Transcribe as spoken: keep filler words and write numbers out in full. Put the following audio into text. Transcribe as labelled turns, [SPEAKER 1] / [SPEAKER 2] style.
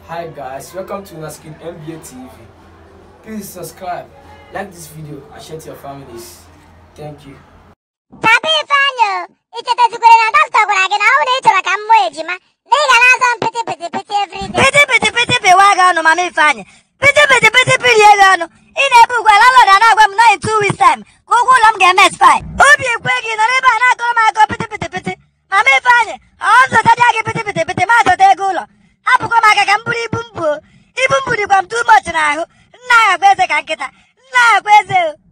[SPEAKER 1] Hi guys, welcome to Naskin M B A T V. Please subscribe, like this video and share to your families. Thank you.
[SPEAKER 2] Papi Fanyo, it's a particular doctor when I get out later like I'm waiting. They got some pretty pretty pretty every day.
[SPEAKER 3] Pretty pretty pretty pretty wagon, Mammy Fanny. Pretty pretty pretty pretty wagon. In a book, well, I don't know in two weeks' time. Go home and get mess fine. Hope you're quaking the river and I go my pretty pretty pretty. Mammy Fanny, also that I get pretty pretty pretty matter de gula. I put my gambuli bumbo. Even put it too much now. Now, where's the canketa? Now, where's the